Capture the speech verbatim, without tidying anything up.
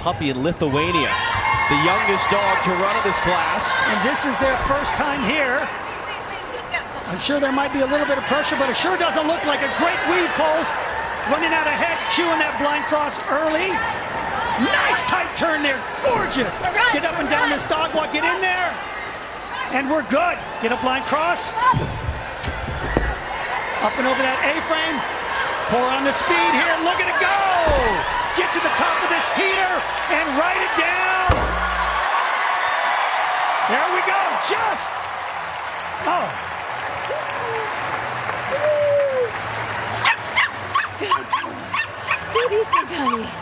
puppy in Lithuania. The youngest dog to run in this class. And this is their first time here. I'm sure there might be a little bit of pressure, but it sure doesn't look like a great weave, Poles. Running out ahead, cueing that blind cross early. Nice tight turn there, gorgeous. Get up and down this dog walk, get in there. And we're good. Get a blind cross. Up and over that A-frame. Pour on the speed here, look at it go. Get to the top of this teeter and write it down. There we go, just. Oh. What do you think, honey?